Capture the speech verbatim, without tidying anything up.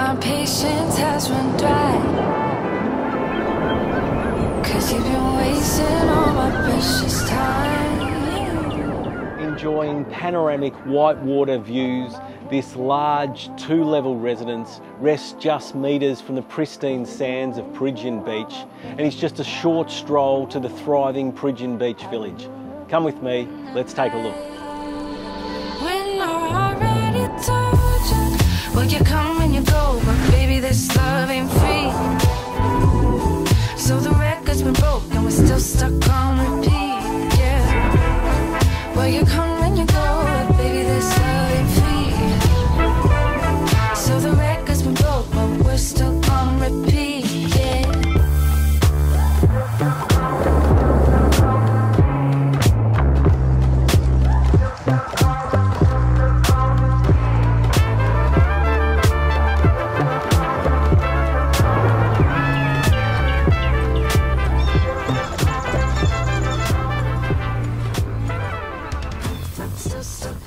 My patience has run dry, 'cause you've been wasting all my precious time. Enjoying panoramic whitewater views, this large two-level residence rests just metres from the pristine sands of Peregian Beach, and it's just a short stroll to the thriving Peregian Beach village. Come with me, let's take a look. When I already told you, well, you come and you go, but baby, this love ain't free. So the record's been broke and we're still stuck on repeat, yeah. Well, you come and you go, but baby, this love ain't free. So the record's been broke, but we're still on repeat, yeah. Still stuck